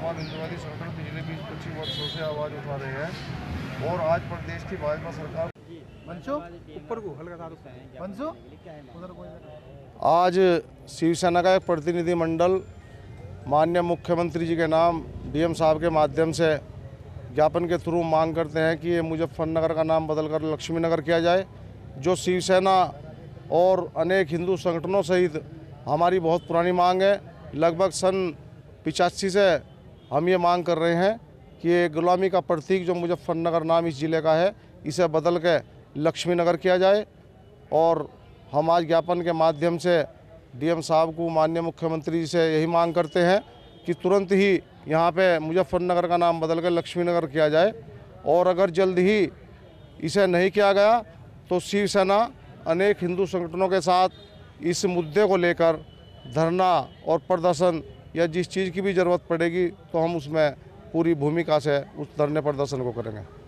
तमाम हिंदुवादी संगठन पिछले 20-25 वर्षों से आवाज़ उठा रहे हैं और आज प्रदेश की भाजपा सरकार आज शिवसेना का एक प्रतिनिधिमंडल माननीय मुख्यमंत्री जी के नाम डीएम साहब के माध्यम से ज्ञापन के थ्रू मांग करते हैं कि ये मुजफ्फरनगर का नाम बदलकर लक्ष्मीनगर किया जाए। जो शिवसेना और अनेक हिंदू संगठनों सहित हमारी बहुत पुरानी मांग है। लगभग सन 85 से हम ये मांग कर रहे हैं कि ये गुलामी का प्रतीक जो मुजफ्फरनगर नाम इस ज़िले का है, इसे बदल के लक्ष्मीनगर किया जाए। और हम आज ज्ञापन के माध्यम से डीएम साहब को, माननीय मुख्यमंत्री जी से यही मांग करते हैं कि तुरंत ही यहाँ पे मुजफ्फरनगर का नाम बदल कर लक्ष्मीनगर किया जाए। और अगर जल्द ही इसे नहीं किया गया तो शिवसेना अनेक हिंदू संगठनों के साथ इस मुद्दे को लेकर धरना और प्रदर्शन या जिस चीज़ की भी ज़रूरत पड़ेगी तो हम उसमें पूरी भूमिका से उस धरने प्रदर्शन को करेंगे।